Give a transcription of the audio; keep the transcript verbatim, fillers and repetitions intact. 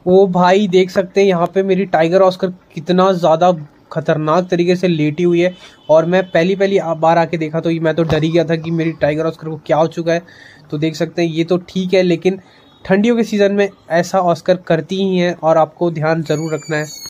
ओ भाई देख सकते हैं यहाँ पे मेरी टाइगर ऑस्कर कितना ज़्यादा खतरनाक तरीके से लेटी हुई है। और मैं पहली पहली बार आके देखा तो मैं तो डर ही गया था कि मेरी टाइगर ऑस्कर को क्या हो चुका है। तो देख सकते हैं ये तो ठीक है, लेकिन ठंडियों के सीज़न में ऐसा ऑस्कर करती ही हैं और आपको ध्यान ज़रूर रखना है।